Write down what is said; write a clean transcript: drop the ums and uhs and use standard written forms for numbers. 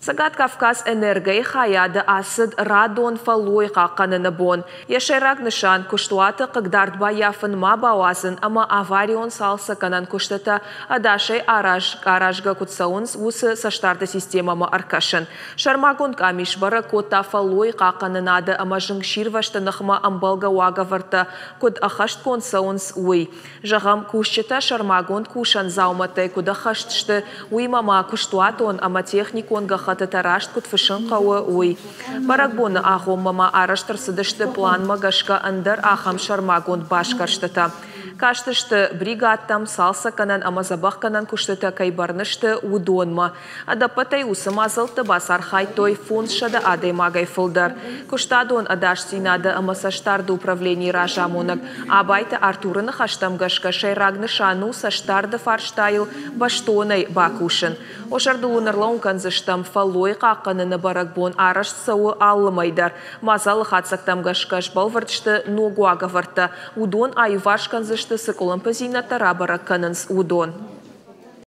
Сагат Кавказ энергия хаяды асыд радон фалой қаққаныны бон. Ешайрак нышан күштуаты қығдардба яфын ма бауазын, ама аварион салса канан күштата адашай аражға күтсауынс усы саштарды системамы аркашын. Шармагон камиш бары кота фалой қаққанынады, ама жыңшир ваштанықма амбалга уага варта код ахашт консауынс уй. Жағам күшчета шармагон кушан зауматай куда хаштышты уй мама күштуатон, ама техниконға тарашт кут фышын қауы уй. Баракбоны ахом мама араштырсыдышты план магашка андар ахам шармагон башкарштыта. Каштышты бригадтам салса канан амазабах канан куштыта кайбарнышты удонма. Адапатай усымазылты басар хайтой фонд шада адай магай фылдар. Куштадон адаш синады амасаштарды управлений ражамонак. Абайты Артурыны хаштамгашка шайрагны шану саштарды фарштайыл баштонай бакушын. Ошардулынарлаун канзыштам фалой қаққаныны баракбон арашт сауы аллымайдар. Мазалы хатсақтамгашкаш балвардышты ногуага варта. Удон айваш канзышты сыколын пазина тарабара канынс удон.